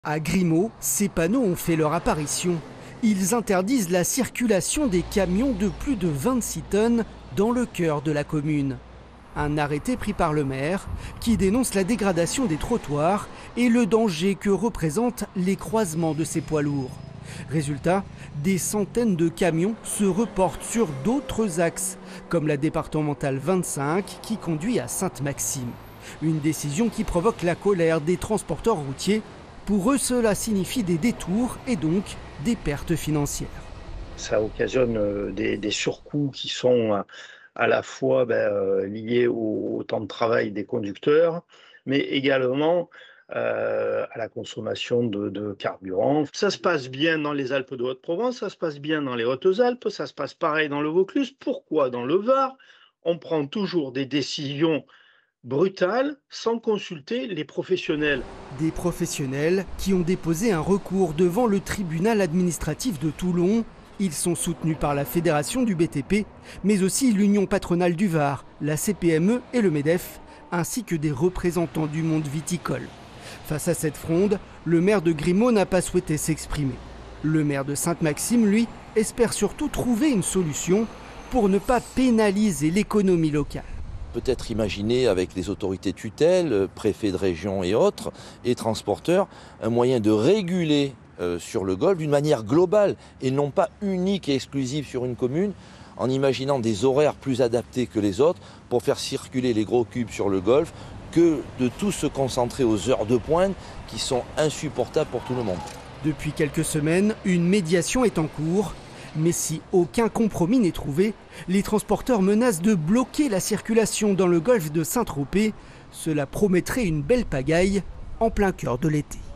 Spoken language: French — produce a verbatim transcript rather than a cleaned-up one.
À Grimaud, ces panneaux ont fait leur apparition. Ils interdisent la circulation des camions de plus de vingt-six tonnes dans le cœur de la commune. Un arrêté pris par le maire qui dénonce la dégradation des trottoirs et le danger que représentent les croisements de ces poids lourds. Résultat, des centaines de camions se reportent sur d'autres axes, comme la départementale vingt-cinq qui conduit à Sainte-Maxime. Une décision qui provoque la colère des transporteurs routiers. Pour eux, cela signifie des détours et donc des pertes financières. Ça occasionne des, des surcoûts qui sont à la fois ben, liés au, au temps de travail des conducteurs, mais également euh, à la consommation de, de carburant. Ça se passe bien dans les Alpes de Haute-Provence, ça se passe bien dans les Hautes-Alpes, ça se passe pareil dans le Vaucluse. Pourquoi dans le Var, on prend toujours des décisions brutale, sans consulter les professionnels. Des professionnels qui ont déposé un recours devant le tribunal administratif de Toulon. Ils sont soutenus par la Fédération du B T P, mais aussi l'Union patronale du Var, la C P M E et le MEDEF, ainsi que des représentants du monde viticole. Face à cette fronde, le maire de Grimaud n'a pas souhaité s'exprimer. Le maire de Sainte-Maxime, lui, espère surtout trouver une solution pour ne pas pénaliser l'économie locale. Peut-être imaginer avec les autorités tutelles, préfets de région et autres, et transporteurs, un moyen de réguler euh, sur le golfe d'une manière globale et non pas unique et exclusive sur une commune, en imaginant des horaires plus adaptés que les autres pour faire circuler les gros cubes sur le golfe, que de tout se concentrer aux heures de pointe qui sont insupportables pour tout le monde. Depuis quelques semaines, une médiation est en cours. Mais si aucun compromis n'est trouvé, les transporteurs menacent de bloquer la circulation dans le golfe de Saint-Tropez. Cela promettrait une belle pagaille en plein cœur de l'été.